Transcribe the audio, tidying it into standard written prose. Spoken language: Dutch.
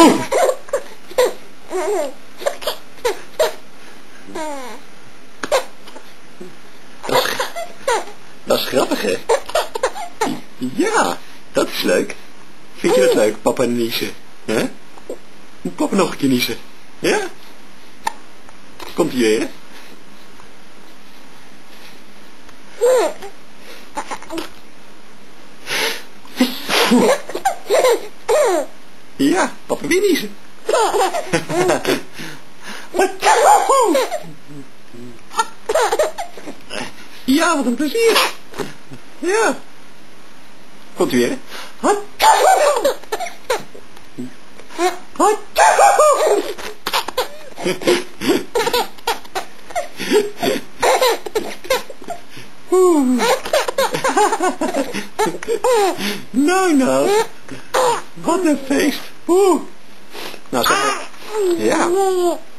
Dat is grappig, hè? Ja, dat is leuk. Vind je dat leuk, papa niezen? Hè? Moet papa nog een keer niezen? Ja? Komt ie weer? Ja, papa weer niezen. Ja, wat een plezier. Ja. Komt u weer? Nou. Wat een feest. Nou zeg maar. Ja.